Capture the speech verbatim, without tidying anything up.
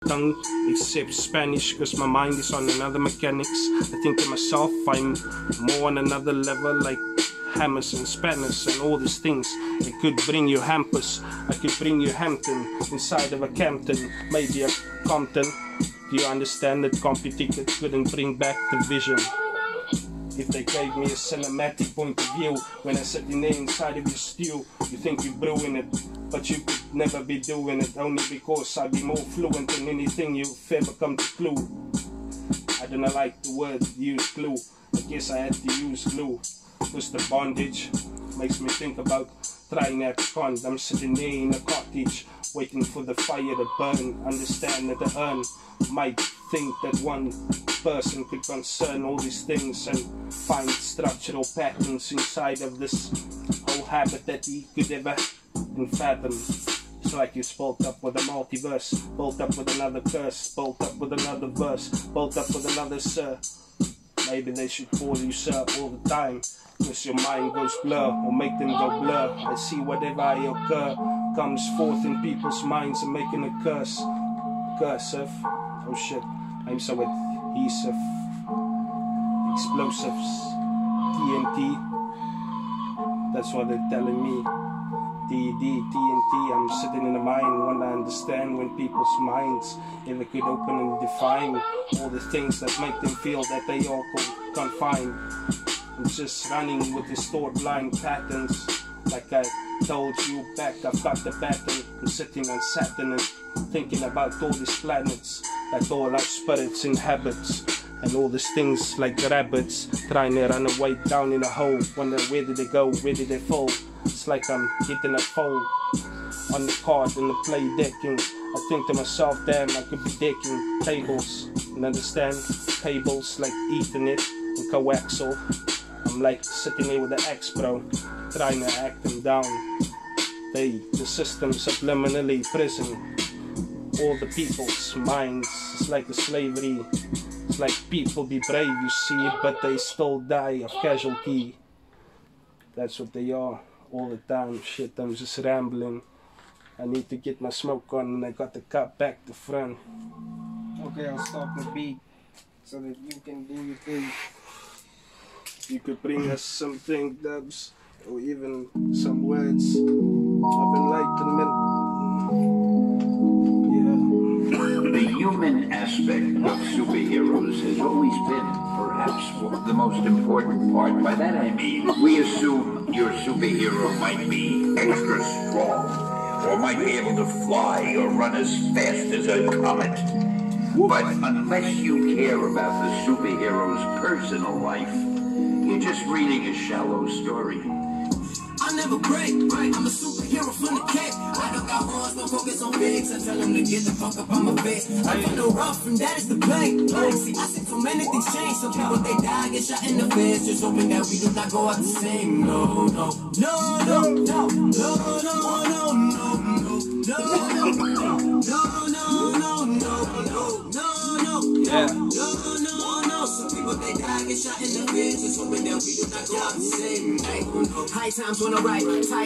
tongue except Spanish, cause my mind is on another mechanics. I think to myself I'm more on another level, like hammers and spanners and all these things. It could bring you hampers, I could bring you Hampton inside of a Campton, maybe a Compton. Do you understand that compy ticket couldn't bring back the vision? If they gave me a cinematic point of view when I sit in there inside of your stew, you think you're brewing it, but you could never be doing it, only because I be more fluent than anything you've ever come to clue. I don't like the word use glue, I guess I had to use glue, because the bondage makes me think about trying that con. I'm sitting there in a cottage waiting for the fire to burn. Understand that the urn might think that one person could concern all these things and find structural patterns inside of this whole habit that he could ever fathom. It's like you spoke up with a multiverse, bolt up with another curse, bolt up with another verse, bolt up with another sir. Maybe they should call you sir all the time, because your mind goes blur, or make them go blur. I see whatever I occur comes forth in people's minds and making a curse. Cursive. Oh shit, I'm so adhesive. Explosives. T N T. That's what they're telling me. D D, T N T. I'm sitting in a mind when I understand when people's minds ever could open and define all the things that make them feel that they are confined. It's just running with distorted blind patterns. Like I told you back, I've got the pattern. I'm sitting on Saturn and thinking about all these planets that all our spirits inhabits. And all these things like rabbits trying to run away down in a hole. Wonder where did they go, where did they fall? It's like I'm hitting a fold on the card in the play decking. I think to myself, damn, I could be decking tables. And understand? Tables like Ethernet and coaxial. I'm like sitting here with the X, bro, trying to act them down. They, the system subliminally prison all the people's minds. It's like a slavery. It's like people be brave, you see, but they still die of casualty. That's what they are all the time. Shit, I'm just rambling. I need to get my smoke on and I got the cup back to front. Okay, I'll stop the beat so that you can do your thing. You could bring us something, Dubs, or even some words of enlightenment. Yeah. The human aspect of superheroes has always been perhaps the most important part. By that I mean, we assume your superhero might be extra strong, or might be able to fly or run as fast as a comet. But unless you care about the superhero's personal life, you're just reading a shallow story. I never break, right? I'm a superhero from the cape. I don't got horns, no focus on bigs. I tell them to get the fuck up on my face. I got no rough, and that is the play. Like, see, I see too many things change. Some people, they die, get shot in the face. Just hoping that we do not go out the same. No, no, no, no, no, no, no, no, no, no, no, no, no, no, no, yeah. no, no, no. Some people, they die, get shot in the face. Just hoping that we do not go out the same. High times when I write.